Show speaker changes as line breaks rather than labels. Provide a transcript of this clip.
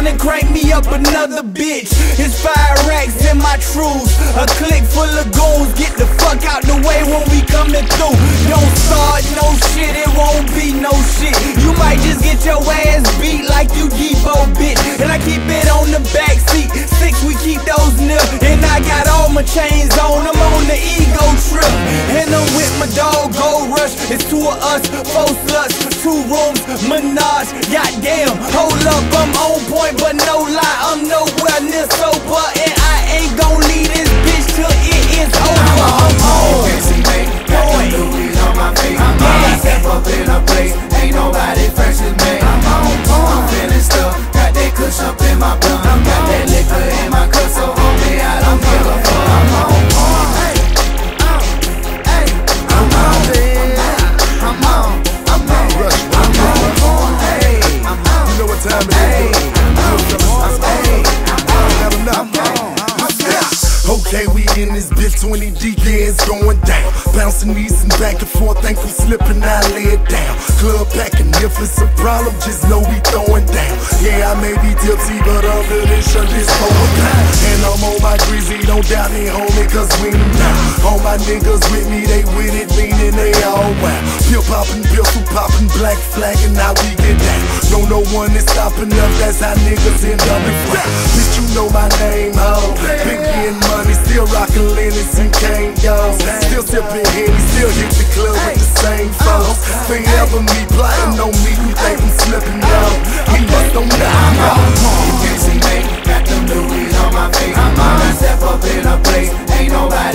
finna crank me up another bitch. It's 5 racks in my trues, a clique full of goons. Get the fuck out the way when we coming through. Don't start no shit, it won't be no shit. You might just get your ass beat like you Debo, bitch. And I keep it on the back seat. 6, we keep those nil. And I got all my chains on, I'm on the ego trip. And I'm with my dog Gold Rush. It's 2 of us, 4 sluts, 2 rooms, menage. Goddamn, hold up, I'm on point, but no lie, I'm nowhere near sober. And I ain't gon' leave this bitch till it is over. I'm on.
Got the Louis on my face. I step up in a place, ain't nobody fresh as me. I'm feeling stuff, got that kush up in my blunt, got that liquor in my cup, so homie, I don't give a fuck. I'm on point.
You know what time it is. Okay, we in this bitch, 20 deep, yeah, it's going down. Bouncing knees and back and forth, ankle slipping, I lay it down. Club packing, if it's a problem, just know we throwing down. Yeah, I may be guilty, but under this shirt, this going down. And I'm on my greasy, don't doubt me, homie, cause we down. All my niggas with me, they with it, meaning they all wild. Pill popping, pistol popping, black flagging, how we get down. No one is stopping us, that's how niggas end up in front. Bitch, you know my name, ho. Biggie and money, still rockin' Lennox and Kane, yo. Still sippin' Henny, still hit the club with the same folks. Forever me plotting on me, you think I'm slipping, yo. We must don't know.
You can't see me, got them Louis on my face. I step up in a place, ain't nobody